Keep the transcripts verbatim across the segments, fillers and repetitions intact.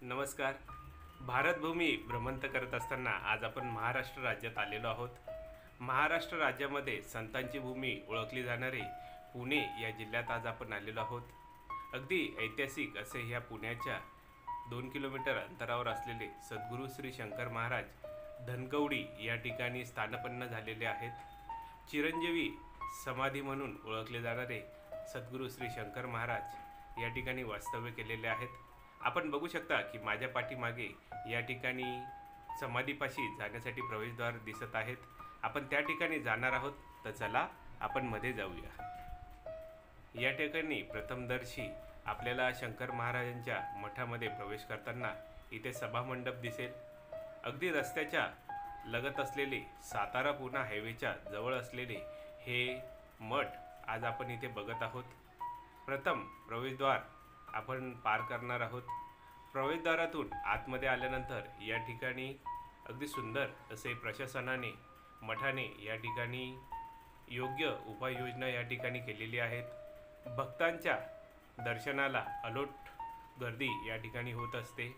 नमस्कार. भारतभूमी भ्रमंत करत असताना आज आपण महाराष्ट्र राज्यात आलेलो आहोत. महाराष्ट्र राज्यामध्ये संतांची भूमी ओळखली जाणारे पुणे या जिल्ह्यात आज आपण आलेलो आहोत. अगदी ऐतिहासिक असे ह्या पुण्याच्या दोन किलोमीटर अंतरावर असलेले सद्गुरू श्री शंकर महाराज धनकवडी या ठिकाणी स्थानपन्न झालेले आहेत. चिरंजीवी समाधी म्हणून ओळखले जाणारे सद्गुरू श्री शंकर महाराज या ठिकाणी वास्तव्य केलेले आहेत. आपण बघू शकता की माझ्या पाठीमागे या ठिकाणी समाधीपाशी जाण्यासाठी प्रवेशद्वार दिसत आहेत. आपण त्या ठिकाणी जाणार आहोत, तर चला आपण मध्ये जाऊया. या ठिकाणी प्रथमदर्शी आपल्याला शंकर महाराजांच्या मठामध्ये प्रवेश करताना इथे सभामंडप दिसेल. अगदी रस्त्याच्या लगत असलेले सातारा पुणे हायवेच्या जवळ असलेले हे मठ आज आपण इथे बघत आहोत. प्रथम प्रवेशद्वार आपण पार करणार आहोत. प्रवेशद्वारातून आतमध्ये आल्यानंतर या ठिकाणी अगदी सुंदर असे प्रशासनाने मठाने या ठिकाणी योग्य उपाययोजना या ठिकाणी केलेली आहेत. भक्तांच्या दर्शनाला अलोट गर्दी या ठिकाणी होत असते.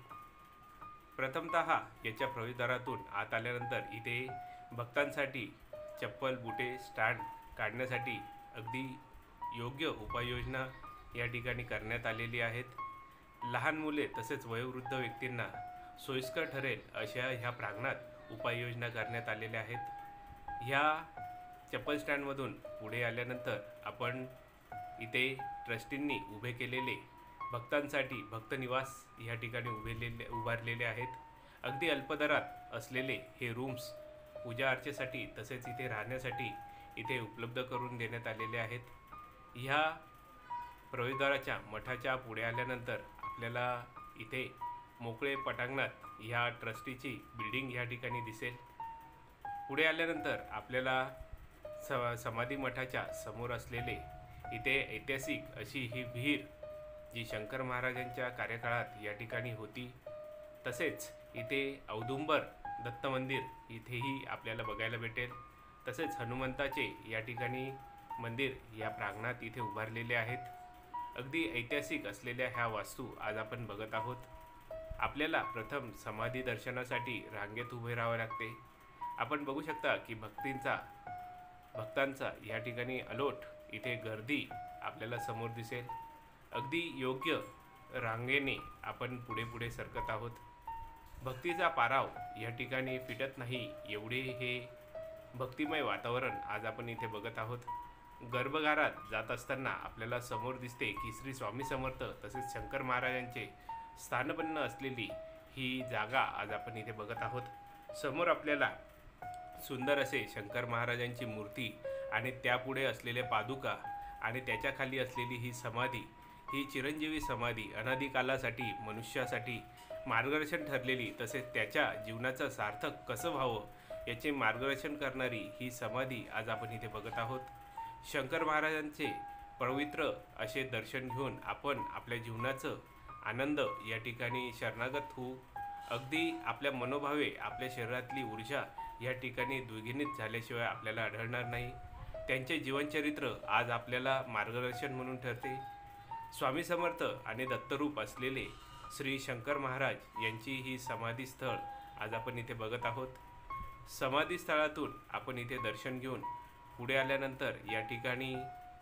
प्रथमतः याच्या प्रवेशद्वारातून आत आल्यानंतर इथे भक्तांसाठी चप्पल बुटे स्टँड काढण्यासाठी अगदी योग्य उपाययोजना या ठिकाणी करण्यात आलेली आहेत. लहान मुले तसेच वयोवृद्ध व्यक्तींना सोयीस्कर ठरेल अशा ह्या प्रांगणात उपाययोजना करण्यात आलेल्या आहेत. ह्या चप्पल स्टँडमधून पुढे आल्यानंतर आपण इथे ट्रस्टींनी उभे केलेले भक्तांसाठी भक्तनिवास या ठिकाणी उभेलेले उभारलेले आहेत. अगदी अल्पदरात असलेले हे रूम्स पूजा अर्चेसाठी तसेच इथे राहण्यासाठी इथे उपलब्ध करून देण्यात आलेले आहेत. ह्या प्रवेशद्वाराच्या मठाच्या पुढे आल्यानंतर आपल्याला इथे मोकळे पटांगणात ह्या ट्रस्टीची बिल्डिंग या ठिकाणी दिसेल. पुढे आल्यानंतर आपल्याला स समाधी मठाच्या समोर असलेले इथे ऐतिहासिक अशी ही विहीर जी शंकर महाराजांच्या कार्यकाळात या ठिकाणी होती, तसेच इथे औदुंबर दत्त मंदिर इथेही आपल्याला बघायला भेटेल. तसेच हनुमंताचे या ठिकाणी मंदिर या प्रांगणात इथे उभारलेले आहेत. अगदी ऐतिहासिक असलेल्या ह्या वास्तू आज आपण बघत आहोत. आपल्याला प्रथम समाधी दर्शनासाठी रांगेत उभे राहावे लागते. आपण बघू शकता की भक्तींचा भक्तांचा या ठिकाणी अलोट इथे गर्दी आपल्याला समोर दिसेल. अगदी योग्य रांगेने आपण पुढे पुढे सरकत आहोत. भक्तीचा पाराव या ठिकाणी फिटत नाही एवढे हे भक्तिमय वातावरण आज आपण इथे बघत आहोत. गर्भगारात जात असताना आपल्याला समोर दिसते की श्री स्वामी समर्थ तसेच शंकर महाराजांचे स्थानपन्न असलेली ही जागा आज आपण इथे बघत आहोत. समोर आपल्याला सुंदर असे शंकर महाराजांची मूर्ती आणि त्यापुढे असलेल्या पादुका आणि त्याच्या खाली असलेली ही समाधी, ही चिरंजीवी समाधी अनादिकालासाठी मनुष्यासाठी मार्गदर्शन ठरलेली तसेच त्याच्या जीवनाचं सार्थक कसं व्हावं याचे मार्गदर्शन करणारी ही समाधी आज आपण इथे बघत आहोत. शंकर महाराजांचे पवित्र असे दर्शन घेऊन आपण आपल्या जीवनाचं आनंद या ठिकाणी शरणागत होऊ. अगदी आपल्या मनोभावे आपल्या शरीरातली ऊर्जा या ठिकाणी द्विगुणित झाल्याशिवाय आपल्याला आढळणार नाही. त्यांचे जीवनचरित्र आज आपल्याला मार्गदर्शन म्हणून ठरते. स्वामी समर्थ आणि दत्तरूप असलेले श्री शंकर महाराज यांची ही समाधी स्थळ आज आपण इथे बघत आहोत. समाधी स्थळातून आपण इथे दर्शन घेऊन पुढे आल्यानंतर या ठिकाणी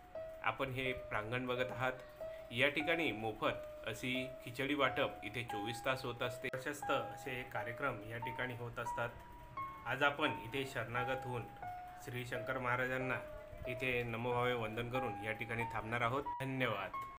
आपण हे प्रांगण बघत आहात. या ठिकाणी मोफत अशी खिचडी वाटप इथे चोवीस तास होत असते. प्रशस्त असे हे कार्यक्रम या ठिकाणी होत असतात. आज आपण इथे शरणागत होऊन श्री शंकर महाराजांना इथे नमोभावे वंदन करून या ठिकाणी थांबणार आहोत. धन्यवाद.